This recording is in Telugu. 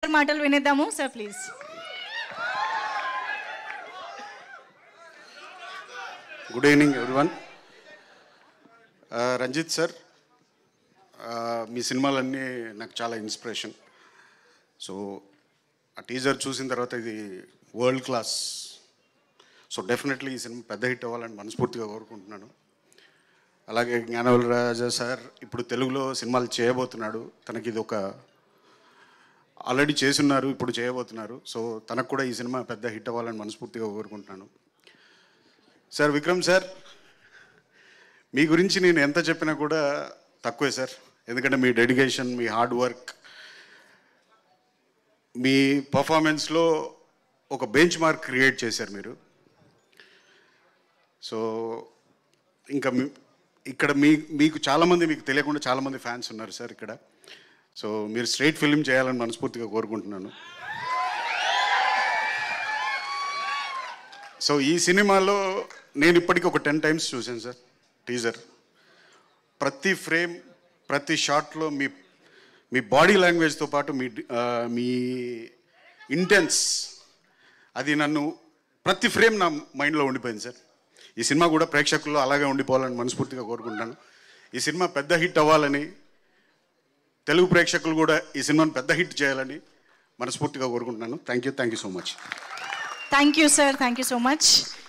సార్ మాటలు వినేద్దాము. Sir please. Good evening everyone. Ranjith sir, మీ సినిమాలన్నీ నాకు చాలా ఇన్స్పిరేషన్. సో ఆ టీజర్ చూసిన తర్వాత ఇది వరల్డ్ క్లాస్. సో డెఫినెట్లీ ఈ సినిమా పెద్ద హిట్ అవ్వాలని మనస్ఫూర్తిగా కోరుకుంటున్నాను. అలాగే జ్ఞానవేల్ రాజా సార్ ఇప్పుడు తెలుగులో సినిమాలు చేయబోతున్నాడు. తనకి ఇది ఒక ఆల్రెడీ చేసున్నారు, ఇప్పుడు చేయబోతున్నారు. సో తనకు కూడా ఈ సినిమా పెద్ద హిట్ అవ్వాలని మనస్ఫూర్తిగా కోరుకుంటున్నాను. సార్ విక్రమ్ సార్, మీ గురించి నేను ఎంత చెప్పినా కూడా తక్కువే సార్. ఎందుకంటే మీ డెడికేషన్, మీ హార్డ్ వర్క్, మీ పర్ఫార్మెన్స్లో ఒక బెంచ్ మార్క్ క్రియేట్ చేశారు మీరు. సో ఇంకా ఇక్కడ మీకు చాలామంది, మీకు తెలియకుండా చాలామంది ఫ్యాన్స్ ఉన్నారు సార్ ఇక్కడ. సో మీరు స్ట్రైట్ ఫిల్మ్ చేయాలని మనస్ఫూర్తిగా కోరుకుంటున్నాను. సో ఈ సినిమాలో నేను ఇప్పటికీ ఒక 10 times చూశాను సార్ టీజర్. ప్రతి ఫ్రేమ్, ప్రతి షాట్లో మీ బాడీ లాంగ్వేజ్తో పాటు మీ ఇంటెన్స్, అది నన్ను ప్రతి ఫ్రేమ్ నా మైండ్లో ఉండిపోయింది సార్. ఈ సినిమా కూడా ప్రేక్షకుల్లో అలాగే ఉండిపోవాలని మనస్ఫూర్తిగా కోరుకుంటున్నాను. ఈ సినిమా పెద్ద హిట్ అవ్వాలని, తెలుగు ప్రేక్షకులు కూడా ఈ సినిమాను పెద్ద హిట్ చేయాలని మనస్ఫూర్తిగా కోరుకుంటున్నాను. Thank you so much. Thank you sir, thank you so much.